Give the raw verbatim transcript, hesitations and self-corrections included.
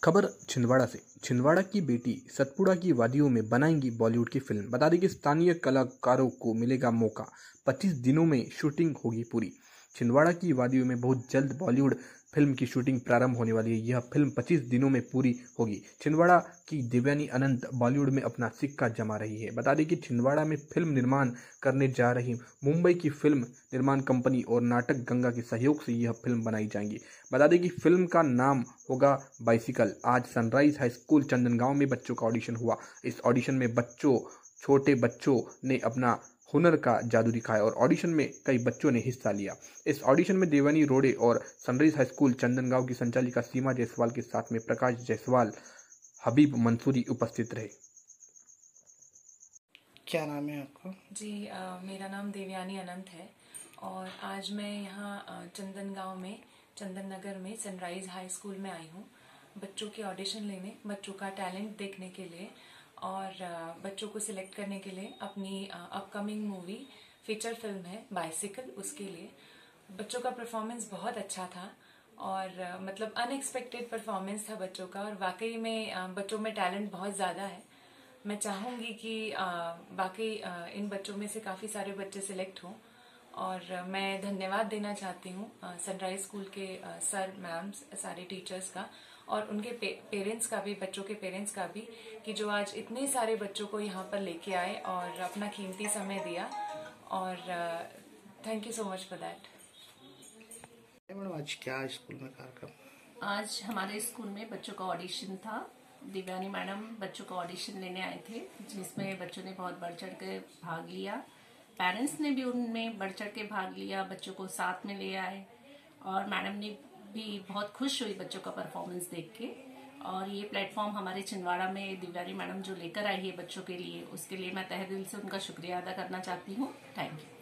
खबर छिंदवाड़ा से। छिंदवाड़ा की बेटी सतपुड़ा की वादियों में बनाएंगी बॉलीवुड की फिल्म। बता दें कि स्थानीय कलाकारों को मिलेगा मौका, पच्चीस दिनों में शूटिंग होगी पूरी। छिंदवाड़ा की वादियों में बहुत जल्द बॉलीवुड फिल्म की शूटिंग प्रारंभ होने वाली है। यह फिल्म पच्चीस दिनों में पूरी होगी। छिंदवाड़ा की देवयानी अनंत बॉलीवुड में अपना सिक्का जमा रही है। बता दें कि छिंदवाड़ा में फिल्म निर्माण करने जा रही मुंबई की फिल्म निर्माण कंपनी और नाटक गंगा के सहयोग से यह फिल्म बनाई जाएगी। बता दें कि फिल्म का नाम होगा बाइसिकल। आज सनराइज हाई स्कूल चंदनगांव में बच्चों का ऑडिशन हुआ। इस ऑडिशन में बच्चों छोटे बच्चों ने अपना हुनर का जादू दिखाया और ऑडिशन में कई बच्चों ने हिस्सा लिया। इस ऑडिशन में देवानी रोडे और सनराइज हाई स्कूल चंदनगांव की संचालिका सीमा जायसवाल के साथ में प्रकाश जायसवाल, हबीब मंसूरी उपस्थित रहे। क्या नाम है आपका? जी आ, मेरा नाम देवयानी अनंत है और आज मैं यहाँ चंदनगांव में चंदन नगर में सनराइज हाई स्कूल में आई हूँ बच्चों के ऑडिशन लेने, बच्चों का टैलेंट देखने के लिए और बच्चों को सिलेक्ट करने के लिए। अपनी अपकमिंग मूवी फीचर फिल्म है बाइसिकल, उसके लिए बच्चों का परफॉर्मेंस बहुत अच्छा था और मतलब अनएक्सपेक्टेड परफॉर्मेंस था बच्चों का और वाकई में बच्चों में टैलेंट बहुत ज़्यादा है। मैं चाहूँगी कि बाकी इन बच्चों में से काफ़ी सारे बच्चे सिलेक्ट हों और मैं धन्यवाद देना चाहती हूँ सनराइज स्कूल के सर मैम सारे टीचर्स का और उनके पे, पेरेंट्स का भी, बच्चों के पेरेंट्स का भी, कि जो आज इतने सारे बच्चों को यहाँ पर लेके आए और अपना कीमती समय दिया और thank you so much for that. Madam आज क्या स्कूल में कार्यक्रम? आज हमारे स्कूल में बच्चों का ऑडिशन था। दिव्यानी मैडम बच्चों का ऑडिशन लेने आए थे जिसमें बच्चों ने बहुत बढ़ चढ़ के भाग लिया। पेरेंट्स ने भी उनमें बढ़ चढ़ के भाग लिया, बच्चों को साथ में ले आए और मैडम ने भी बहुत खुश हुई बच्चों का परफॉर्मेंस देख के। और ये प्लेटफॉर्म हमारे छिंदवाड़ा में दिव्यानी मैडम जो लेकर आई है बच्चों के लिए, उसके लिए मैं तहे दिल से उनका शुक्रिया अदा करना चाहती हूँ। Thank you.